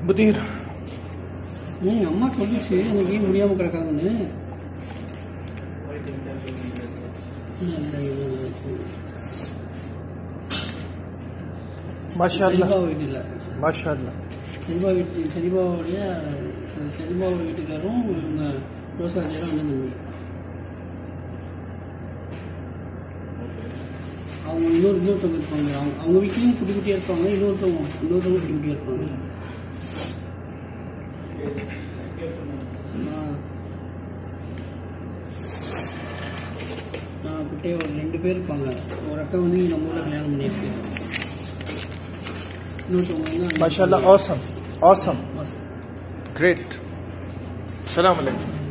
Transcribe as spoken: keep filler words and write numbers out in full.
புதிர் ம் அம்மா சொல்லிச்சு எனக்கு முடியாமல் கிடக்காங்கன்னு. மாஷாஅல்லாஹ் செல்வா வீட்டு இல்லை மாஷாஅல்லாஹ் செல்வா வீட்டு செல்வாவுடைய செல்வா வீட்டுக்காரும் இவங்க ரோசாஜியாரும் அண்ணன் தம்பி. அவங்க இன்னொரு இன்னொருத்தவங்க இருப்பாங்க. அவங்க அவங்க வீட்லேயும் குட்டி குட்டியாக இருப்பாங்க. இன்னொருத்தவங்க இன்னொருத்தவங்க குட்டி குட்டியாக இருப்பாங்க. நான் குட்டியாக ஒரு ரெண்டு பேர் இருப்பாங்க. ஒரு அக்கா வந்து நம்ம ஊரில் கல்யாணம் பண்ணியிருக்கு. இன்னொருத்தவங்க வந்து மாஷாஅல்லாஹ். ஆசம் ஆசம் மாசம் கிரேட். அஸ்ஸலாமு அலைக்கும்.